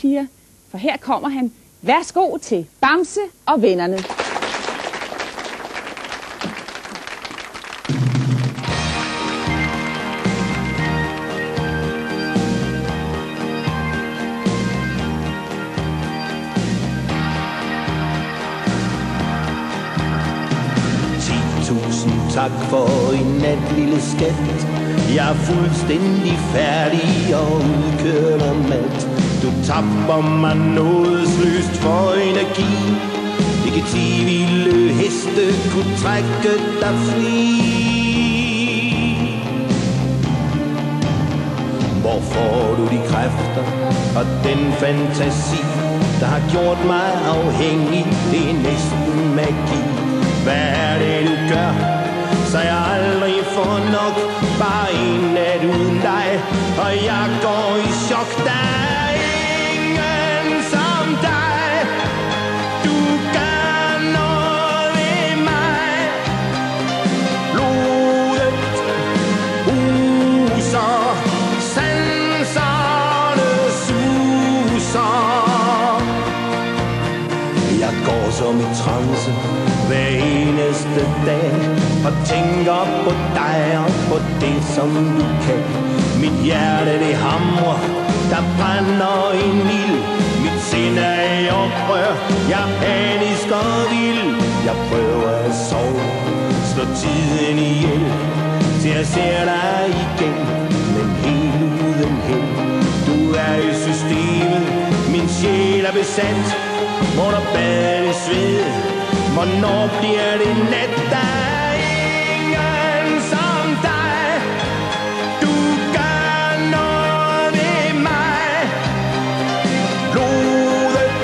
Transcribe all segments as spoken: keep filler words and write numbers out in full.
piger, for her kommer han. Værsgo til Bamse og vennerne. Tusind tak for i nat, lille skat. Jeg er fuldstændig færdig og udkørt og mat. Du tapper mig nådesløst for energi. Ikke ti vilde heste kunne trække dig fri. Hvor får du de kræfter og den fantasi, der har gjort mig afhængig? Det er næsten magi. Hvad er det du gør, så jeg aldrig får nok? Bare en nat uden dig, og jeg går i chok. Der er ingen som dig. Du gør noget ved mig. Blodet huser, sanserne suser. Jeg går som i trance hver eneste dag og tænker på dig og på det, som du kan. Mit hjerte, det hamrer, der brænder en ild. Mit sind er i oprør, jeg er panisk og vild. Jeg prøver at sove, slå tiden ihjel, til jeg ser dig igen, men helt uden held. Du er i systemet, min sjæl er besat. Må der bade sved, hvornår bliver det nat? Der er ingen som dig. Du gør noget ved mig. Blodet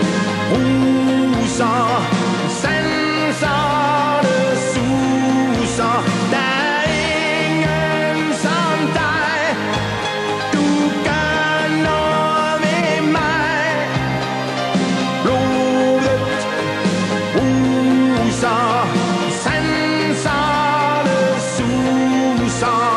ruser, sanserne suser. Der er ingen som dig. Du gør noget ved mig. Blodet ruser, sanserne suser.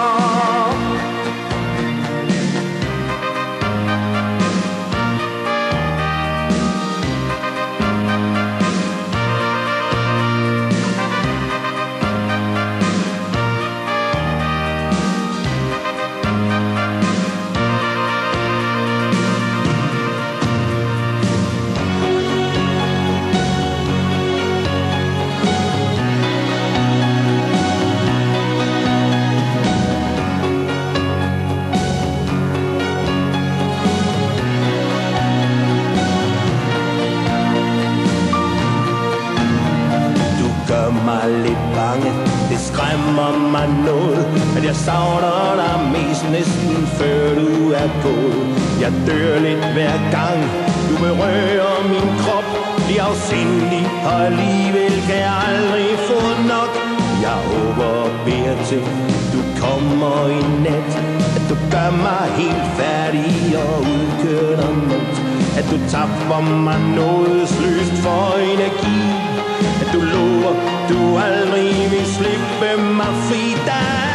Mig lidt bange, det skræmmer mig noget, at jeg savner dig mest næsten før du er gået. Jeg dør lidt hver gang du berører min krop. Det er afsindig, og alligevel kan jeg aldrig få nok. Jeg håber og beder til du kommer i nat, at du gør mig helt færdig og udkørt og mat. At du tapper mig nådesløst for energi. At du lover, du aldrig vil slippe mig fri. Der